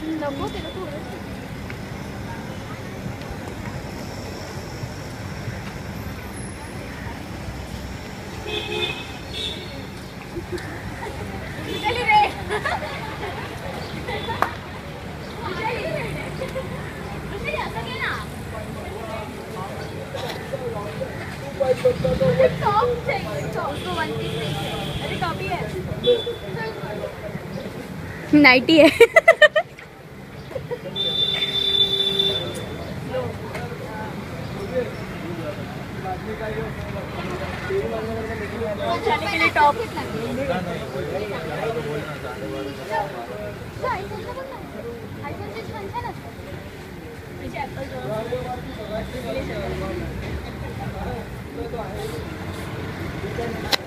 नको तेरा थोडं चली रे टॉप चाहिए उसको वन पीस नहीं चाहिए अरे टॉप ही है नाइटी है जाने के लिए टॉप एप्पल